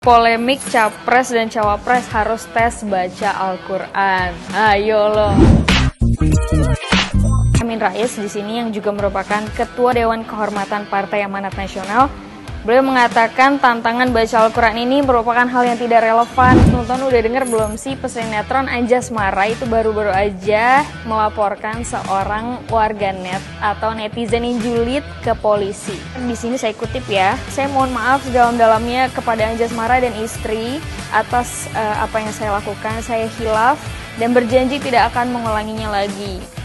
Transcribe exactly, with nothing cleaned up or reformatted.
Polemik Capres dan Cawapres harus tes baca Al-Quran. Ayo lo. Amin Rais di sini yang juga merupakan Ketua Dewan Kehormatan Partai Amanat Nasional. Beliau mengatakan tantangan baca Al-Quran ini merupakan hal yang tidak relevan. Nonton udah denger belum sih pesinetron Anjasmara itu baru-baru aja melaporkan seorang warganet atau netizen yang julid ke polisi. Di sini saya kutip ya, saya mohon maaf sedalam-dalamnya kepada Anjasmara dan istri atas uh, apa yang saya lakukan. Saya khilaf dan berjanji tidak akan mengulanginya lagi.